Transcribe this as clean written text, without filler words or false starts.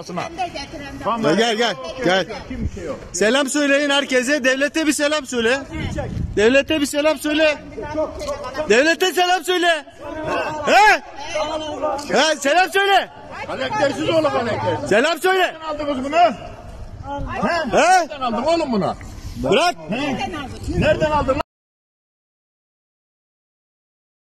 Gel. Selam söyleyin herkese. Devlete bir selam söyle. Devlete bir selam söyle. Devlete selam söyle. He? He, selam söyle. Alektersiz oğlum alekter. Selam söyle. Nereden aldınız bunu? He? Nereden aldın oğlum bunu? Bırak. Nereden aldın?